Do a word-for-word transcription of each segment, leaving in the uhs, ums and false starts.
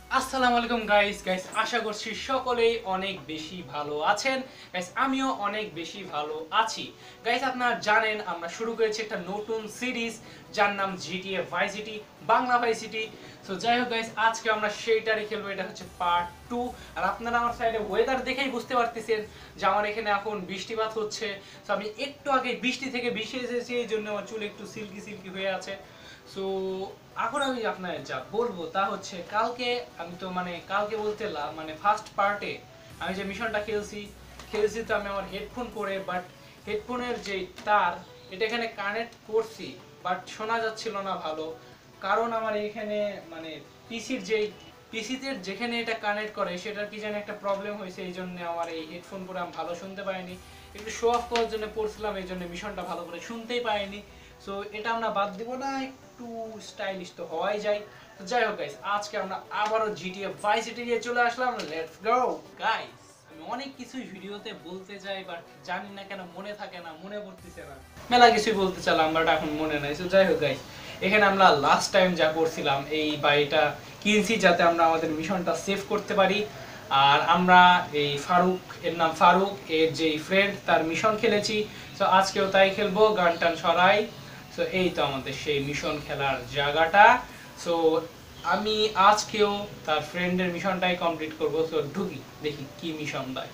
আসসালামু আলাইকুম guys guys আশা করছি সকলেই অনেক বেশি ভালো আছেন গাইস আমিও অনেক বেশি ভালো আছি গাইস আপনারা জানেন আমরা শুরু করেছি একটা নতুন সিরিজ যার নাম জিটিএ ভাই সিটি বাংলা ভাই সিটি সো যাই হোক গাইস আজকে আমরা সেইটারই খেলবো এটা হচ্ছে পার্ট টু আর আপনারা আমার সাইডে ওয়েদার দেখেই বুঝতে পারতেছেন যে আমার এখানে এখন বৃষ্টিপাত হচ্ছে সো আমি একটু আগে বৃষ্টি থেকে ভেসে এসেছি এই জন্য আমার চুল একটু সিল্কি সিল্কি হয়ে আছে সো এখন আমি আপনার যা বলবো তা হচ্ছে কালকে আমি তো মানে কালকে বলতে মানে ফার্স্ট পার্টে আমি যে মিশনটা খেলছি খেলছি তো আমি আমার হেডফোন পরে বাট হেডফোনের যে তার এটা এখানে কানেক্ট করছি বাট শোনা যাচ্ছিল না ভালো কারণ আমার এখানে মানে পিসির যেই পিসিতে যেখানে এটা কানেক্ট করে সেটার কি যেন একটা প্রবলেম হয়েছে এই জন্য আমার এই হেডফোন পরে আমি ভালো শুনতে পাইনি একটু শো অফ করার জন্য পড়ছিলাম এই জন্য মিশনটা ভালো করে শুনতেই পাইনি সো এটা আমরা বাদ দিব না একটু স্টাইলিশ তো হওয়াই যায় তো যাই হোক গাইস আজকে আমরা আবারও জিটিএ ভাই সিটি নিয়ে চলে আসলাম লেটস গো গাইস আমি অনেক কিছুই ভিডিওতে বলতে যাই বাট জানি না কেন মনে থাকে না মনে পড়তেছে না মেলা কিছুই বলতে চাইলাম বাট এখন মনে নাই সো যাই হোক গাইস এখানে আমরা লাস্ট টাইম যা করছিলাম এই বাড়িটা কিনছি যাতে আমরা আমাদের মিশনটা সেভ করতে পারি আর আমরা এই ফারুক এর নাম ফারুক এর যে ফ্রেন্ড তার মিশন খেলেছি সো আজকেও তাই খেলবো গান টান সরাই সো এই তো আমাদের সেই মিশন খেলার জায়গাটা সো আমি আজকেও তার ফ্রেন্ডের মিশনটাই কমপ্লিট করব সো ঢুকি দেখি কি মিশন দেয়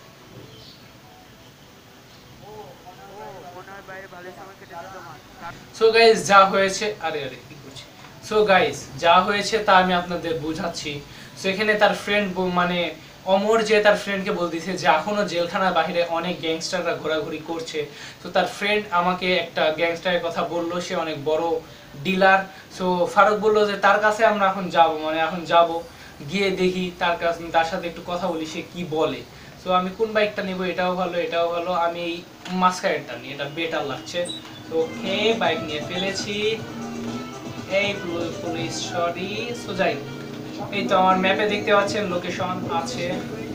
সো গাইস যা হয়েছে আরে আরে কি করছি সো গাইস যা হয়েছে তা আমি আপনাদের বোঝাচ্ছি সো এখানে তার ফ্রেন্ড মানে অমর যে তার ফ্রেন্ডকে বলতেছে যে এখনো জেলখানার বাইরে অনেক গ্যাংস্টাররা ঘোরাঘুরি করছে তো তার ফ্রেন্ড আমাকে একটা গ্যাংস্টারের কথা বললো সে অনেক বড় ডিলার সো ফারুক বললো যে তার কাছে আমরা এখন যাব মানে এখন যাব গিয়ে দেখি তার কাছে তার সাথে একটু কথা বলি সে কি বলে সো আমি কোন বাইকটা নেব এটাও ভালো এটাও ভালো আমি এই মাস্কারেটটা নিই এটা বেটার লাগছে তো ওকে বাইক নিয়ে ফেলেছি এই পুলিশ সরি সো যাই এই তো আমার ম্যাপে দেখতে পাচ্ছেন লোকেশন আছে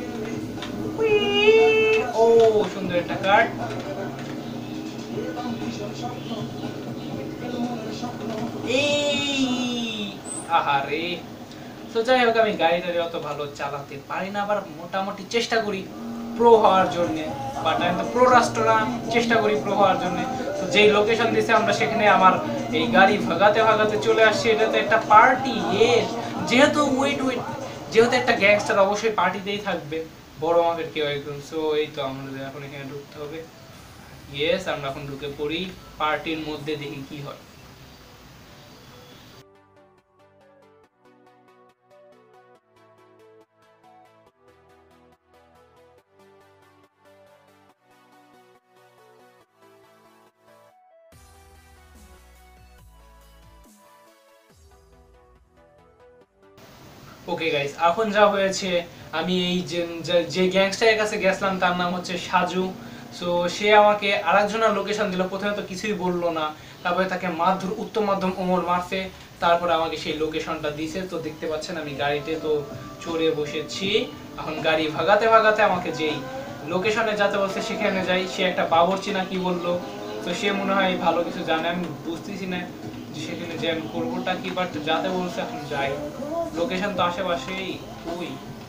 ও সুন্দর একটা কার্ড এই আহারে তো যাই হোক আমি গাড়িটা অত ভালো চালাতে পারি না আবার মোটামুটি চেষ্টা করি প্রো হওয়ার জন্য বাট আমি তো প্রো রাষ্ট্র না চেষ্টা করি প্রো হওয়ার জন্য তো যেই লোকেশন দিয়েছে আমরা সেখানে আমার এই গাড়ি ভাগাতে ভাগাতে চলে আসছি এটা তো একটা পার্টি এর যেহেতু ওয়েট ওয়েট যেহেতু একটা গ্যাংস্টার অবশ্যই পার্টিতেই থাকবে বড় আমাদের কেউ একজন সো এই তো আমাদের এখন এখানে ঢুকতে হবে ইয়েস আমরা এখন ঢুকে পড়ি পার্টির মধ্যে দেখি কি হয় ওকে গাইস এখন যা হয়েছে আমি এই যে গ্যাংস্টারের কাছে গেছিলাম তার নাম হচ্ছে সাজু সো সে আমাকে আরেকজনের লোকেশন দিল প্রথমে তো কিছুই বললো না তারপরে তাকে মারধর উত্তম মাধ্যম ওমর মারছে তারপরে আমাকে সেই লোকেশনটা দিয়েছে তো দেখতে পাচ্ছেন আমি গাড়িতে তো চড়ে বসেছি এখন গাড়ি ভাগাতে ভাগাতে আমাকে যেই লোকেশনে যেতে বলছে সেখানে যাই সে একটা বাবরচি না কি বললো তো সে মনে হয় ভালো কিছু জানে আমি বুঝতেছি না যে সেখানে যে আমি করবোটা কি বাট যাতে বলছে এখন যাই লোকেশন তো আশেপাশেই ওই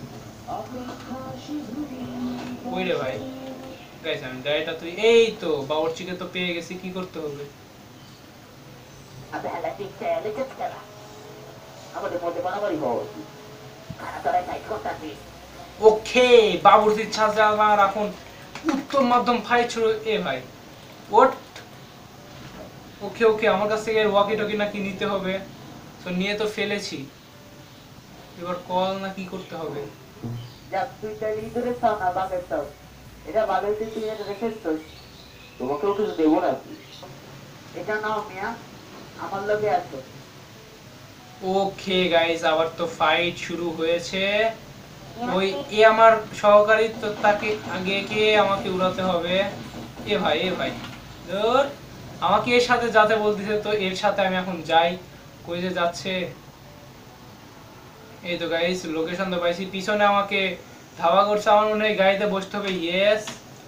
ওই রে ভাই গাইস আমি গাড়িটা তুই এই তো বাবরচিকে তো পেয়ে গেছি কি করতে হবে ওকে বাবরচির ছাঁচে আমার এখন উত্তম মাধ্যম ফাইট শুরু এ ভাই ওট ওকে ওকে আমার কাছ থেকে ওয়াকি টকি নাকি নিতে হবে তো নিয়ে তো ফেলেছি এবার কল না কি করতে হবে যা তুই তাই ধরে সাও না বাগের সাও এটা বাগের তুই এটা রেখেছিস তোমাকে ওকে দেবো না এটা নাও মিয়া আমার লগে আছো ওকে গাইস আবার তো ফাইট শুরু হয়েছে ওই এ আমার সহকারী তো তাকে আগে কে আমাকে উড়াতে হবে এ ভাই এ ভাই ধর আমাকে এর সাথে যেতে বলতেছে তো এর সাথে আমি এখন যাই কই যে যাচ্ছে এই তো গাইস লোকেশন তো পাইছি পিছনে আমাকে ধাওয়া করছে আমার মনে হয় গাড়িতে বসতে হবে ইয়েস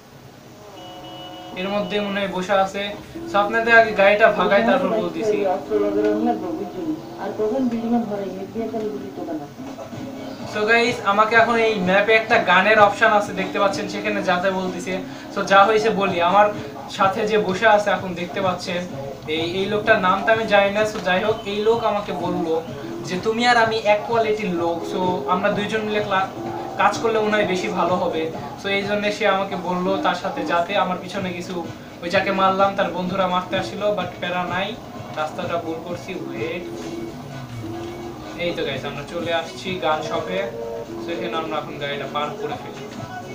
এর মধ্যে মনে হয় বসে আছে সো আপনাদের আগে গাড়িটা ভাগাই তারপর বলতেছি সো গাইস আমাকে এখন এই ম্যাপে একটা গানের অপশন আছে দেখতে পাচ্ছেন, সেখানে যাতে বলতেছে। সো যা হয়েছে বলি, আমার সাথে যে বসে আছে এখন দেখতে পাচ্ছেন, এই এই লোকটার নামটা আমি জানি না। সো যাই হোক, এই লোক আমাকে বললো যে তুমি আর আমি এক কোয়ালিটির লোক, সো আমরা দুইজন মিলে কাজ করলে মনে হয় বেশি ভালো হবে। সো এই জন্য সে আমাকে বললো তার সাথে যাতে। আমার পিছনে কিছু ওই যাকে মারলাম তার বন্ধুরা মারতে আসছিল, বাট প্যারা নাই, রাস্তাটা ভুল করছি। ওয়েট, এই তো গাইস আমরা চলে আসছি গান শপে। সেখানে আমরা এখন গাড়িটা পার করে ফেলি।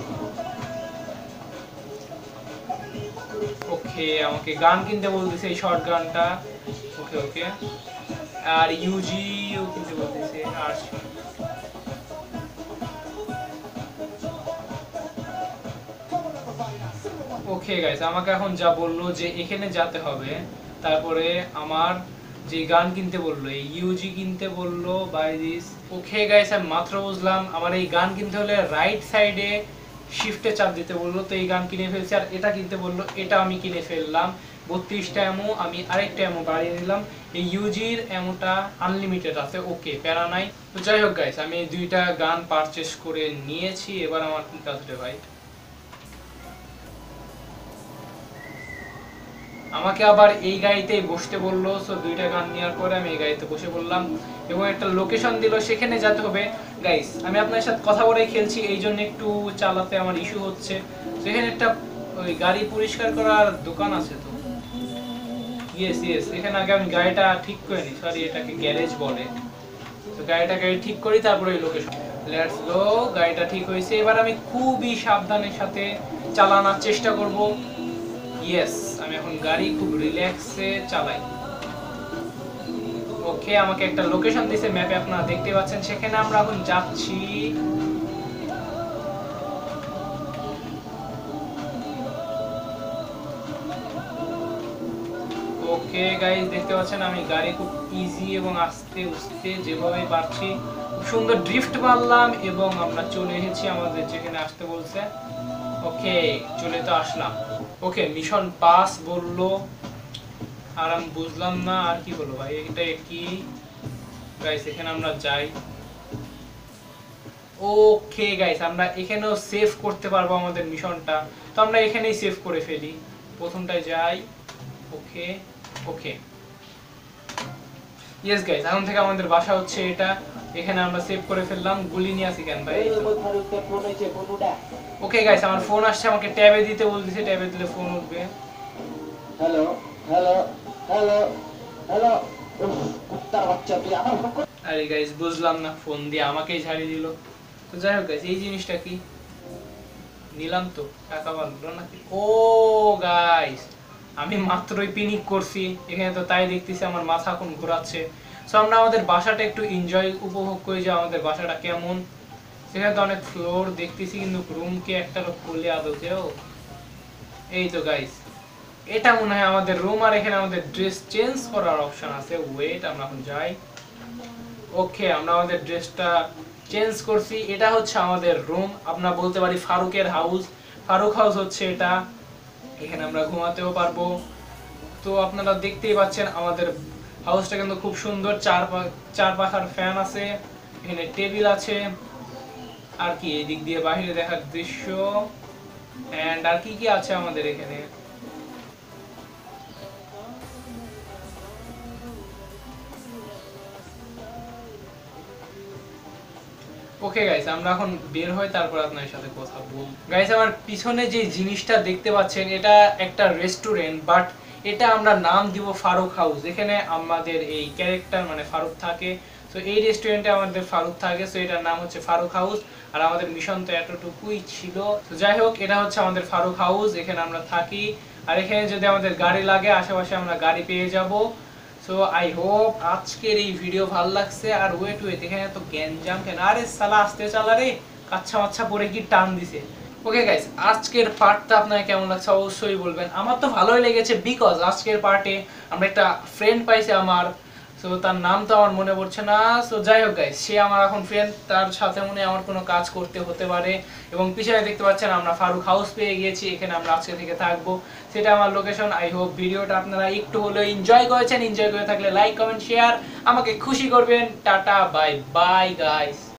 ওকে, আমাকে গান কিনতে বলতেছে, এই শর্ট গানটা। ওকে ওকে, আর ইউজি ও কিনতে বলতেছে। আর ওকে গাইস, আমাকে এখন যা বললো যে এখানে যেতে হবে, তারপরে আমার যে গান কিনতে বললো, এই ইউজি কিনতে বললো বাই দিস। ওকে গাইস, আমি মাত্র বুঝলাম আমার এই গান কিনতে হলে রাইট সাইডে শিফটে চাপ দিতে বললো। তো এই গান কিনে ফেলছি। আর এটা কিনতে বললো, এটা আমি কিনে ফেললাম। বত্রিশটা এমো, আমি আরেকটা এমো বাড়িয়ে দিলাম। এই ইউজির এমোটা আনলিমিটেড আছে, ওকে প্যারা নাই। তো যাই হোক গাইস, আমি এই দুইটা গান পারচেস করে নিয়েছি। এবার আমার কি কাজ রে ভাই? আমাকে আবার এই গাড়িতেই বসতে বললো। সো দুইটা গান নেওয়ার পরে আমি এই গাড়িতে বসে পড়লাম এবং একটা লোকেশন দিল, সেখানে যেতে হবে। গাইস আমি আপনার সাথে কথা বলে খেলছি, এই জন্য একটু চালাতে আমার ইস্যু হচ্ছে। সেখানে একটা ওই গাড়ি পরিষ্কার করার দোকান আছে। তো ইয়েস ইয়েস, এখানে আগে আমি গাড়িটা ঠিক করে নিই। সরি, এটাকে গ্যারেজ বলে। তো গাড়িটা গাড়ি ঠিক করি, তারপরে এই লোকেশন। লেটস গো, গাড়িটা ঠিক হয়েছে। এবার আমি খুবই সাবধানের সাথে চালানোর চেষ্টা করব। ইয়েস, আমি এখন গাড়ি খুব রিল্যাক্সে চালাই। ওকে, আমাকে একটা লোকেশন দিয়েছে ম্যাপে, আপনারা দেখতে পাচ্ছেন। সেখানে আমরা এখন যাচ্ছি। ওকে গাইস, দেখতে পাচ্ছেন আমি গাড়ি খুব ইজি এবং আস্তে আস্তে যেভাবে পারছি খুব সুন্দর ড্রিফট মারলাম এবং আমরা চলে এসেছি আমাদের যেখানে আসতে বলছে। ওকে, চলে তো আসলাম। ওকে, মিশন পাস বললো, আর আমি বুঝলাম না আর কি বলবো ভাই, এটা কি গাইস? এখানে আমরা যাই। ওকে গাইস, আমরা এখানেও সেভ করতে পারবো আমাদের মিশনটা। তো আমরা এখানেই সেভ করে ফেলি, প্রথমটায় যাই। ওকে ওকে, ইয়েস গাইস, এখন থেকে আমাদের বাসা হচ্ছে এটা। এখানে আমরা সেভ করে ফেললাম। গুলি নিয়ে আসি কেন ভাই? ওকে গাইস, আমার ফোন আসছে, আমাকে ট্যাবে দিতে বলতেছে। ট্যাবে দিলে ফোন উঠবে। হ্যালো হ্যালো হ্যালো হ্যালো, কুত্তার বাচ্চা তুই আমার ফোন। আরে গাইস, বুঝলাম না, ফোন দিয়ে আমাকেই ঝাড়িয়ে দিল। তো যাই হোক গাইস, এই জিনিসটা কি নিলাম? তো টাকা পারলো নাকি? ও গাইস, আমি মাত্রই পিনিক করছি এখানে, তো তাই দেখতেছি আমার মাথা এখন ঘোরাচ্ছে। সো আমরা আমাদের বাসাটা একটু এনজয় উপভোগ করি যে আমাদের বাসাটা কেমন। সেখানে তো অনেক ফ্লোর দেখতেছি, কিন্তু রুমকে একটা খুলে আদৌ কেউ? এই তো গাইস, এটা মনে হয় আমাদের রুম। আর এখানে আমাদের ড্রেস চেঞ্জ করার অপশন আছে। ওয়েট, আমরা এখন যাই। ওকে, আমরা আমাদের ড্রেসটা চেঞ্জ করছি। এটা হচ্ছে আমাদের রুম, আমরা বলতে পারি ফারুকের হাউস। ফারুক হাউস হচ্ছে এটা। এখানে আমরা ঘুমাতেও পারবো। তো আপনারা দেখতেই পাচ্ছেন আমাদের হাউসটা কিন্তু খুব সুন্দর। চার চার পাখার ফ্যান আছে, এখানে টেবিল আছে। আর কি এই দিক দিয়ে বাইরে দেখার দৃশ্য, এন্ড আর কি কি আছে আমাদের এখানে। ওকে গাইস, আমরা এখন বের হই, তারপর আপনাদের সাথে কথা বলবো। গাইস, আমার পিছনে যে জিনিসটা দেখতে পাচ্ছেন, এটা একটা রেস্টুরেন্ট, বাট এটা আমরা নাম দিব ফারুক হাউস। এখানে আমাদের এই ক্যারেক্টার মানে ফারুক থাকে। তো এই রেস্টুরেন্টে আমাদের ফারুক থাকে, সো এটার নাম হচ্ছে ফারুক হাউস। আর আমাদের মিশন তো এতটুকুই ছিল। তো যাই হোক, এটা হচ্ছে আমাদের ফারুক হাউস, এখানে আমরা থাকি। আর এখানে যদি আমাদের গাড়ি লাগে, আশেপাশে আমরা গাড়ি পেয়ে যাব। সো আই হোপ আজকের এই ভিডিও ভালো লাগছে। আর ওয়েট ওয়েট, এখানে তো গ্যাঞ্জাম কেন? আরে সালা আস্তে চালা রে, কাচ্চা মাচ্চা পরে কি টান দিছে। ওকে গাইস, আজকের পার্টটা আপনার কেমন লাগছে অবশ্যই বলবেন। আমার তো ভালোই লেগেছে, বিকজ আজকের পার্টে আমরা একটা ফ্রেন্ড পাইছি আমার। সো তার নাম তো আমার মনে পড়ছে না। সো যাই হোক গাইস, সে আমার এখন ফ্রেন্ড, তার সাথে মনে আমার কোনো কাজ করতে হতে পারে। এবং পিছনে দেখতে পাচ্ছেন আমরা ফারুক হাউস পেয়ে গিয়েছি, এখানে আমরা আজকে থেকে থাকবো। সেটা আমার লোকেশন। আই হোপ ভিডিওটা আপনারা একটু হলেও এনজয় করেছেন। এনজয় করে থাকলে লাইক কমেন্ট শেয়ার আমাকে খুশি করবেন। Tata bye bye guys.